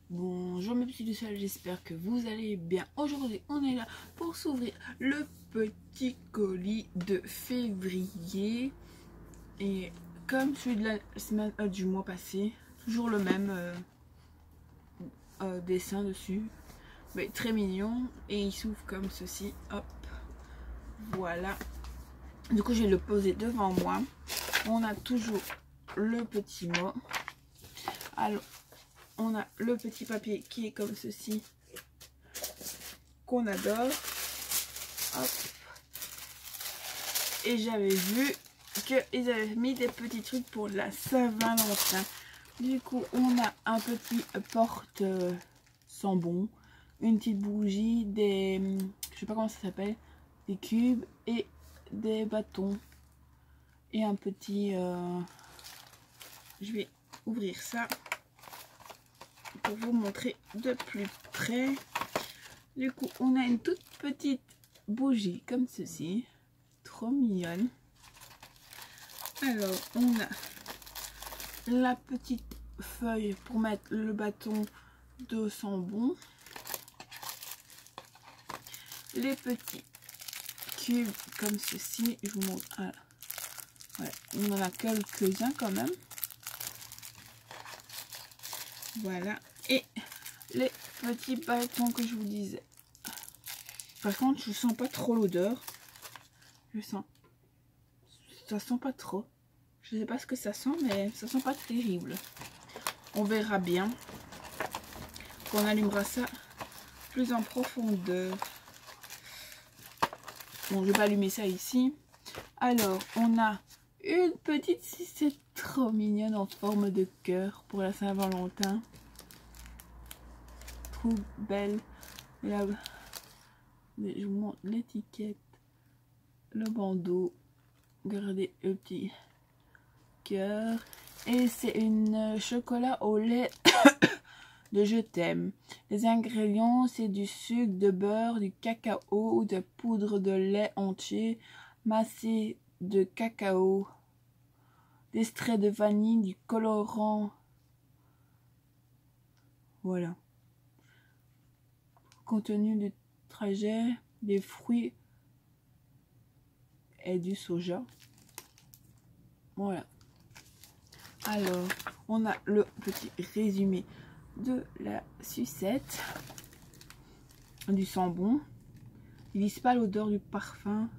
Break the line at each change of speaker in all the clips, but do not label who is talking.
Bonjour mes petits lucioles, j'espère que vous allez bien. Aujourd'hui on est là pour s'ouvrir le petit colis de février. Et comme celui de la semaine du mois passé, toujours le même dessin dessus. Mais très mignon. Et il s'ouvre comme ceci. Hop. Voilà. Du coup je vais le poser devant moi. On a toujours le petit mot. Alors on a le petit papier qui est comme ceci, qu'on adore. Hop. Et j'avais vu qu'ils avaient mis des petits trucs pour la Saint-Valentin. Du coup, on a un petit porte sambon, une petite bougie, des... je sais pas comment ça s'appelle, des cubes et des bâtons. Et un petit... je vais ouvrir ça pour vous montrer de plus près. Du coup, on a une toute petite bougie comme ceci, trop mignonne. Alors, on a la petite feuille pour mettre le bâton de sambon, les petits cubes comme ceci. Je vous montre. Ah, ouais, on en a quelques-uns quand même. Voilà. Et les petits bâtons que je vous disais. Par contre, je sens pas trop l'odeur. Je sens. Ça sent pas trop. Je sais pas ce que ça sent, mais ça sent pas terrible. On verra bien. Qu'on allumera ça plus en profondeur. Bon, je vais pas allumer ça ici. Alors, on a une petite cissette trop mignonne en forme de cœur pour la Saint-Valentin. Trop belle. Là, je vous montre l'étiquette, le bandeau. Regardez le petit cœur. Et c'est une chocolat au lait de je t'aime. Les ingrédients, c'est du sucre, de beurre, du cacao, de poudre de lait entier, massé de cacao, d'extrait de vanille, du colorant. Voilà. Contenu du trajet, des fruits et du soja. Voilà. Alors, on a le petit résumé de la sucette, du sambon. Ils disent pas l'odeur du parfum.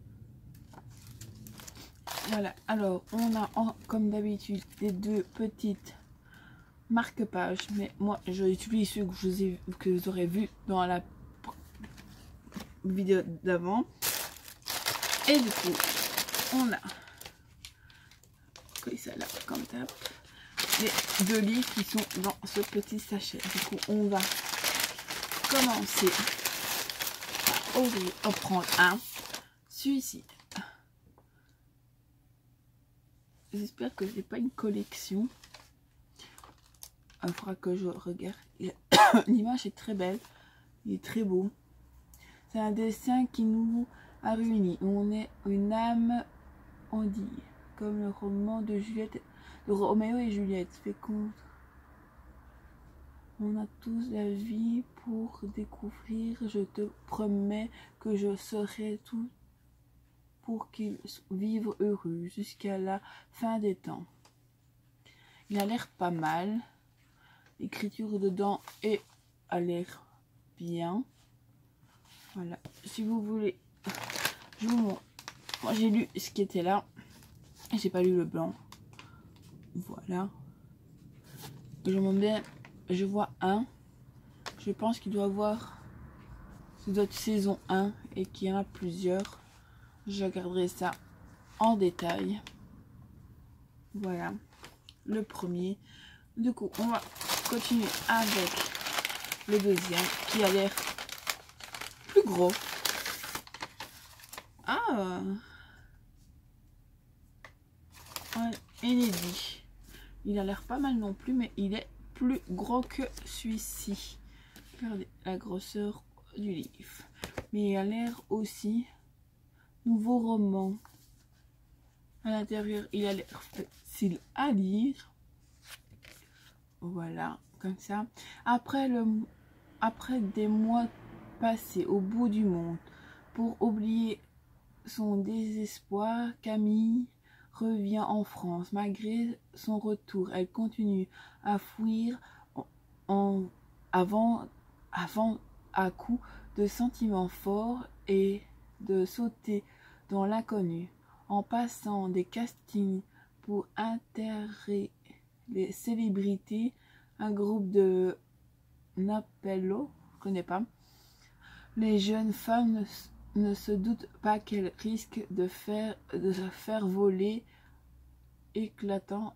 Voilà. Alors, on a comme d'habitude les deux petites marque-pages, mais moi j'utilise ceux que vous aurez vu dans la vidéo d'avant. Et du coup, on a ça là comme tape, les deux livres qui sont dans ce petit sachet. Du coup, on va commencer à ouvrir, en prendre un, celui-ci. J'espère que c'est pas une collection. Il faudra que je regarde. L'image est très belle, il est très beau. C'est un dessin qui nous a réunis. On est une âme, on dit, comme le roman de Juliette, de Roméo et Juliette, féconde. On a tous la vie pour découvrir. Je te promets que je serai tout pour qu'ils vivent heureux jusqu'à la fin des temps. Il a l'air pas mal. L'écriture dedans a l'air bien. Voilà. Si vous voulez, je vous montre. Moi j'ai lu ce qui était là. J'ai pas lu le blanc. Voilà. Je montre bien. Je vois un. Je pense qu'il doit avoir. Ça doit être saison 1 et qu'il y en a plusieurs. Je regarderai ça en détail. Voilà. Le premier. Du coup, on va continuer avec le deuxième qui a l'air plus gros. Ah! Un inédit. Il a l'air pas mal non plus, mais il est plus gros que celui-ci. Regardez la grosseur du livre. Mais il a l'air aussi nouveau roman. À l'intérieur, il a l'air facile à lire. Voilà. comme ça. Après des mois passés au bout du monde, pour oublier son désespoir, Camille revient en France. Malgré son retour, elle continue à fuir avant à coups de sentiments forts et de sauter dans l'inconnu, en passant des castings pour intégrer les célébrités, un groupe de Napello, je connais pas. Les jeunes femmes ne se doutent pas qu'elles risquent de se faire voler, éclatant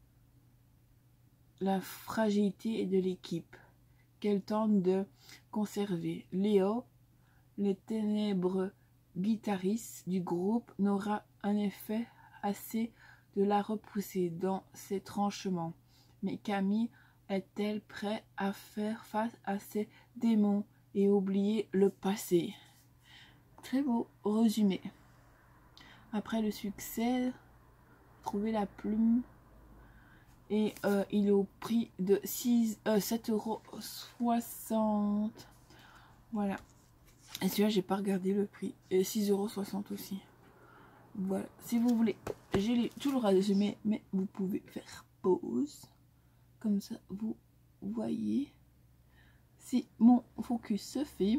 la fragilité de l'équipe qu'elles tentent de conserver. Léo, le ténébreux guitariste du groupe, n'aura en effet assez de la repousser dans ses tranchements. Mais Camille est-elle prête à faire face à ses démons et oublier le passé? Très beau résumé. Après le succès, trouvez la plume. Et il est au prix de 7,60 €. Voilà. Et celui-là, j'ai pas regardé le prix. Et 6,60 € aussi. Voilà. Si vous voulez, j'ai lu tout le résumé, mais vous pouvez faire pause. Comme ça, vous voyez si mon focus se fait.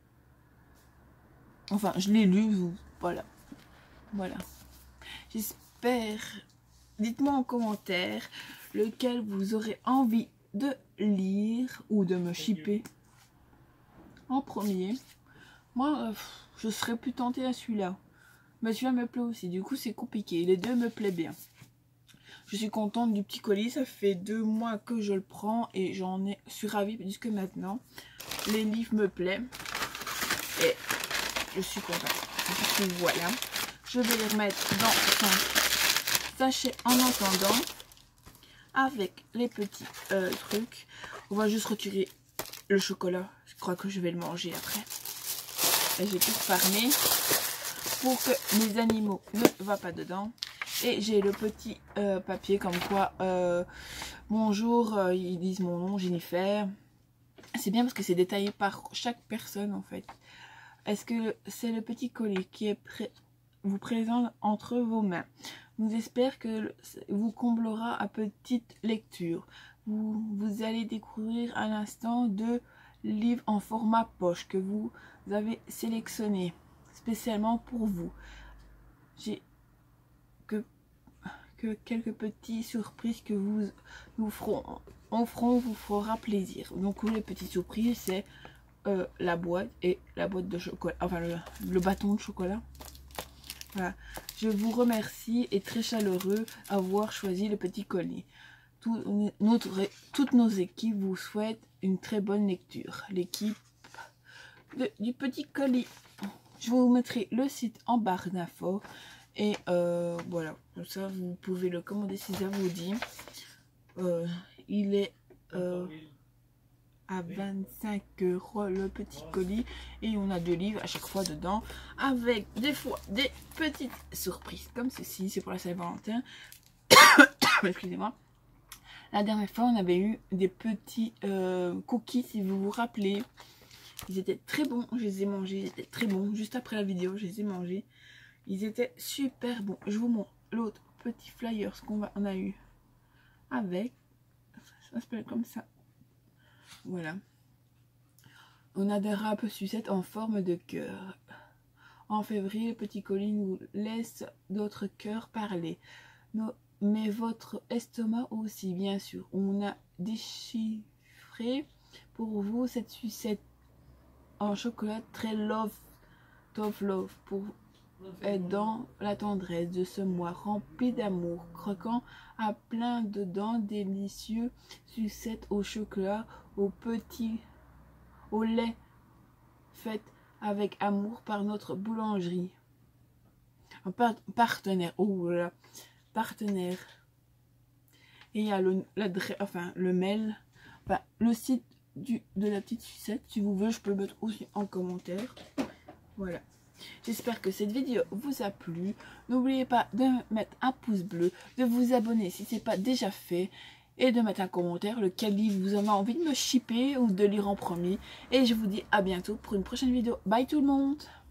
Enfin, je l'ai lu. Voilà. Voilà. J'espère. Dites-moi en commentaire lequel vous aurez envie de lire ou de me shipper en premier. Moi, je serais plus tentée à celui-là. Mais celui-là me plaît aussi. Du coup, c'est compliqué. Les deux me plaisent bien. Je suis contente du petit colis. Ça fait 2 mois que je le prends et suis ravie jusque maintenant. Les livres me plaisent. Et je suis contente. Du coup, voilà. Je vais les remettre dans son sachet en attendant, avec les petits trucs. On va juste retirer le chocolat. Je crois que je vais le manger après. Et j'ai tout fermé pour que mes animaux ne va pas dedans. Et j'ai le petit papier comme quoi bonjour, ils disent mon nom, Jennifer. C'est bien parce que c'est détaillé par chaque personne en fait. Est-ce que c'est le petit colis qui est vous présente entre vos mains? Nous espère que vous comblera à petite lecture. Vous allez découvrir à l'instant 2 livres en format poche que vous avez sélectionnés spécialement pour vous. J'ai que quelques petites surprises que vous fera plaisir. Donc les petites surprises, c'est la boîte et la boîte de chocolat, enfin le bâton de chocolat. Voilà. Je vous remercie et très chaleureux d'avoir choisi le petit colis. Toutes nos équipes vous souhaitent une très bonne lecture. L'équipe du petit colis. Je vous mettrai le site en barre d'infos. Et voilà, comme ça vous pouvez le commander si ça vous dit. Il est à 25 € le petit colis et on a 2 livres à chaque fois dedans avec des fois des petites surprises comme ceci. C'est pour la Saint-Valentin. Excusez-moi. La dernière fois on avait eu des petits cookies, si vous vous rappelez. Ils étaient très bons, je les ai mangés, ils étaient très bons. Juste après la vidéo je les ai mangés, ils étaient super bons. Je vous montre l'autre petit flyer, ce qu'on a eu avec, ça s'appelle comme ça. Voilà. On a des râpes sucettes en forme de cœur. En février, le petit colis nous laisse d'autres cœurs parler. Mais votre estomac aussi, bien sûr. On a déchiffré pour vous cette sucette en chocolat très love pour être dans la tendresse de ce mois rempli d'amour, croquant à plein dedans, délicieux sucettes au chocolat, au lait, faites avec amour par notre boulangerie. Un partenaire, oh là, partenaire. Et il y a le mail, enfin, le site de la petite sucette. Si vous voulez, je peux le mettre aussi en commentaire. Voilà. J'espère que cette vidéo vous a plu. N'oubliez pas de mettre un pouce bleu, de vous abonner si ce n'est pas déjà fait. et de mettre un commentaire lequel livre vous avez envie de me shipper ou de lire en premier. Et je vous dis à bientôt pour une prochaine vidéo. Bye tout le monde!